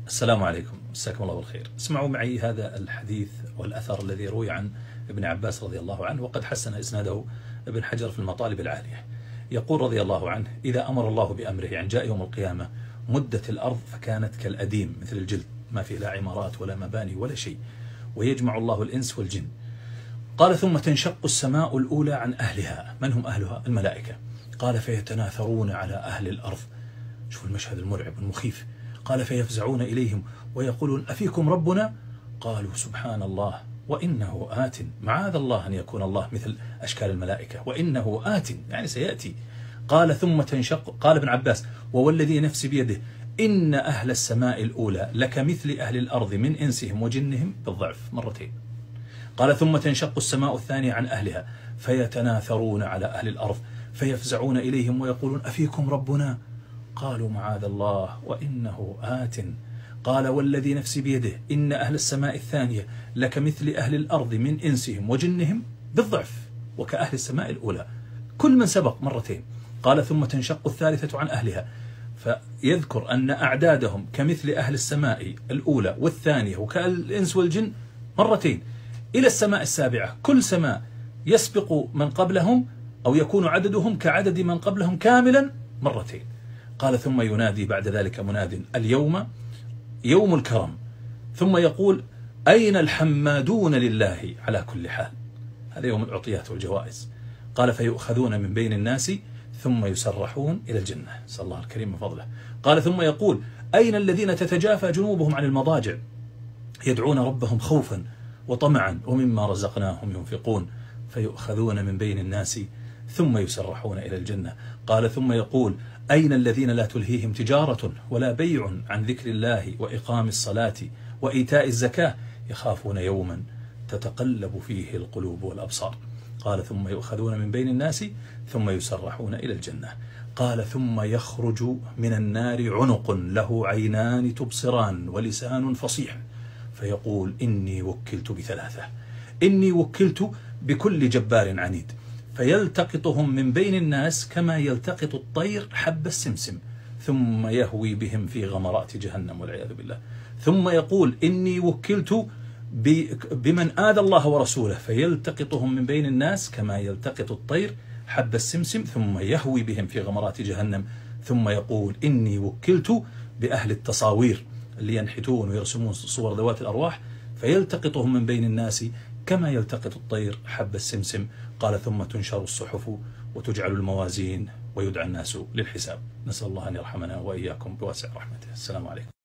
السلام عليكم، مساكم الله بالخير. اسمعوا معي هذا الحديث والأثر الذي روي عن ابن عباس رضي الله عنه، وقد حسن إسناده ابن حجر في المطالب العالية. يقول رضي الله عنه: إذا أمر الله بأمره، يعني جاء يوم القيامة، مدت الأرض فكانت كالأديم مثل الجلد، ما فيه لا عمارات ولا مباني ولا شيء، ويجمع الله الإنس والجن. قال: ثم تنشق السماء الأولى عن أهلها. من هم أهلها؟ الملائكة. قال: فيتناثرون على أهل الأرض. شوف المشهد المرعب والمخيف. قال: فيفزعون إليهم ويقولون: أفيكم ربنا؟ قالوا: سبحان الله وإنه آت. معاذ الله أن يكون الله مثل أشكال الملائكة، وإنه آت يعني سيأتي. قال: ثم تنشق. قال ابن عباس: ووالذي نفسي بيده إن أهل السماء الأولى لكمثل أهل الأرض من إنسهم وجنهم بالضعف، مرتين. قال: ثم تنشق السماء الثانية عن أهلها فيتناثرون على أهل الأرض فيفزعون إليهم ويقولون: أفيكم ربنا؟ قالوا: معاذ الله وإنه آت. قال: والذي نفسي بيده إن أهل السماء الثانية لكمثل أهل الأرض من إنسهم وجنهم بالضعف وكأهل السماء الأولى، كل من سبق مرتين. قال: ثم تنشق الثالثة عن أهلها فيذكر أن أعدادهم كمثل أهل السماء الأولى والثانية وكالإنس والجن مرتين، إلى السماء السابعة. كل سماء يسبق من قبلهم أو يكون عددهم كعدد من قبلهم كاملا مرتين. قال: ثم ينادي بعد ذلك مناد: اليوم يوم الكرم. ثم يقول: أين الحمادون لله على كل حال؟ هذا يوم العطيات والجوائز. قال: فيؤخذون من بين الناس ثم يسرحون إلى الجنة، نسأل الله الكريم من فضله. قال: ثم يقول: أين الذين تتجافى جنوبهم عن المضاجع يدعون ربهم خوفا وطمعا ومما رزقناهم ينفقون؟ فيؤخذون من بين الناس ثم يسرحون إلى الجنة. قال: ثم يقول: أين الذين لا تلهيهم تجارة ولا بيع عن ذكر الله وإقام الصلاة وإيتاء الزكاة يخافون يوما تتقلب فيه القلوب والأبصار؟ قال: ثم يؤخذون من بين الناس ثم يسرحون إلى الجنة. قال: ثم يخرج من النار عنق له عينان تبصران ولسان فصيح، فيقول: إني وكلت بثلاثة، إني وكلت بكل جبار عنيد، فيلتقطهم من بين الناس كما يلتقط الطير حب السمسم، ثم يهوي بهم في غمرات جهنم والعياذ بالله. ثم يقول: إني وكلت بمن آذى الله ورسوله، فيلتقطهم من بين الناس كما يلتقط الطير حب السمسم، ثم يهوي بهم في غمرات جهنم. ثم يقول: إني وكلت بأهل التصاوير اللي ينحتون ويرسمون صور ذوات الأرواح، فيلتقطهم من بين الناس كما يلتقط الطير حب السمسم. قال: ثم تنشر الصحف وتجعل الموازين ويدعى الناس للحساب. نسأل الله أن يرحمنا وإياكم بواسع رحمته. السلام عليكم.